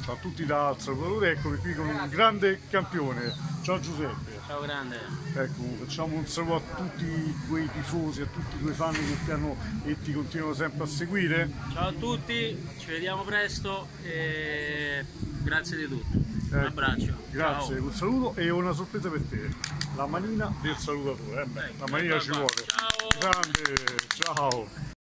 Ciao a tutti da Salutatore, eccomi qui con un grande campione. Ciao Giuseppe. Ciao grande. Ecco, facciamo un saluto a tutti quei tifosi, a tutti quei fan che ti hanno e ti continuano sempre a seguire. Ciao a tutti, ci vediamo presto e grazie di tutto. Un abbraccio. Grazie, Ciao. un saluto e una sorpresa per te. La manina del salutatore. La manina ci vuole. Ciao. Grande, ciao.